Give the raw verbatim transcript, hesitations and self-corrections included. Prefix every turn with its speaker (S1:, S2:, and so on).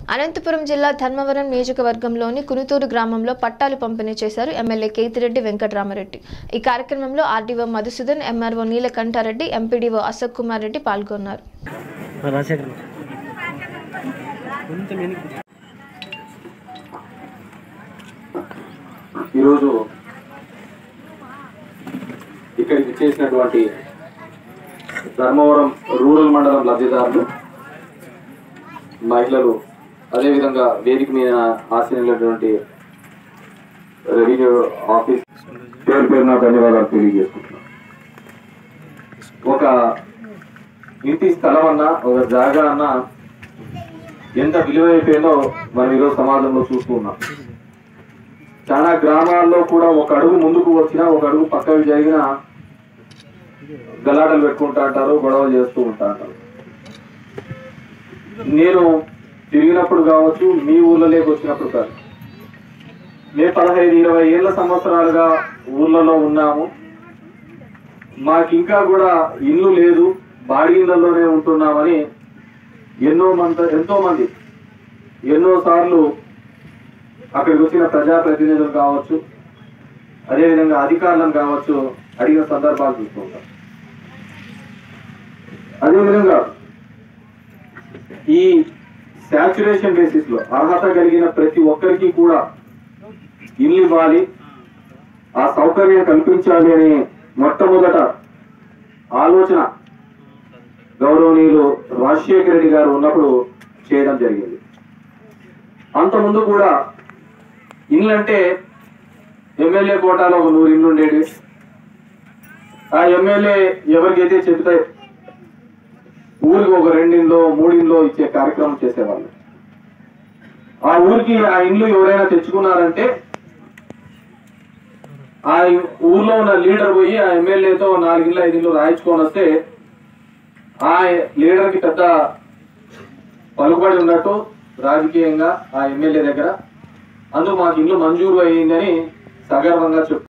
S1: అనంతపురం జిల్లా ధర్మవరం నియోజకవర్గంలోని కునుతూరు గ్రామంలో పట్టాలు పంపిణీ చేశారు ఎమ్మెల్యే కేతిరెడ్డి వెంకటరామరెడ్డి। ఈ కార్యక్రమంలో RDO Madhusudan, MRO Neelakantareddy, MPDO Ashok Kumar Reddy పాల్గొన్నారు।
S2: ఈరోజు ఇక్కడికి చేసినటువంటి ధర్మవరం రూరల్ మండలం లబ్ధిదారులు, మహిళలు, అదేవిధంగా వేదిక మీద ఆశీనులైనటువంటి రెవెన్యూ ఆఫీస్ పేరు పేరున ధన్యవాదాలు తెలియజేసుకుంటున్నాం। ఒక ఇంటి స్థలం అన్నా, ఒక జాగా అన్నా ఎంత విలువైపోయిందో మనం ఈరోజు సమాజంలో చూస్తూ ఉన్నాం। చాలా గ్రామాల్లో కూడా ఒక అడుగు ముందుకు వచ్చినా, ఒక అడుగు పక్కకు జరిగినా గలాటలు పెట్టుకుంటా అంటారు, గొడవలు చేస్తూ ఉంటా అంటారు। నేను తిరిగినప్పుడు కావచ్చు, మీ ఊళ్ళలోకి వచ్చినప్పుడు కాదు, మేము పదహైదు ఇరవై ఏళ్ళ సంవత్సరాలుగా ఊళ్ళలో ఉన్నాము। మాకు ఇంకా కూడా ఇల్లు లేదు, బాడీలలోనే ఉంటున్నామని ఎన్నో మంది ఎంతో మంది ఎన్నో సార్లు అక్కడికి వచ్చిన ప్రజాప్రతినిధులు కావచ్చు, అదేవిధంగా అధికారులను కావచ్చు అడిగిన సందర్భాలు చూస్తూ ఉంటాం। అదేవిధంగా ఈ శాచ్యురేషన్ బేసిస్ లో అర్హత కలిగిన ప్రతి ఒక్కరికి కూడా ఇల్లు ఇవ్వాలి, ఆ సౌకర్యం కల్పించాలి అని మొట్టమొదట ఆలోచన గౌరవనీయులు రాజశేఖర రెడ్డి గారు ఉన్నప్పుడు చేయడం జరిగింది। అంతకుముందు కూడా ఇల్లు అంటే ఎమ్మెల్యే కోటాలో ఒక నూరు ఇల్లు ఉండేవి। ఆ ఎమ్మెల్యే ఎవరికైతే చెబితే ఊరికి ఒక రెండింట్లో మూడింట్లో ఇచ్చే కార్యక్రమం చేసేవాళ్ళు। ఆ ఊరికి ఆ ఇండ్లు ఎవరైనా తెచ్చుకున్నారంటే ఆ ఊర్లో ఉన్న లీడర్ పోయి ఆ ఎమ్మెల్యేతో నాలుగిండ్ల ఐదిండ్లు రాయించుకొని వస్తే ఆ లీడర్కి పెద్ద పలుకుబడి ఉన్నట్టు రాజకీయంగా ఆ ఎమ్మెల్యే దగ్గర, అందుకు మాకు ఇల్లు మంజూరు అయ్యిందని సగర్వంగా చెప్తారు।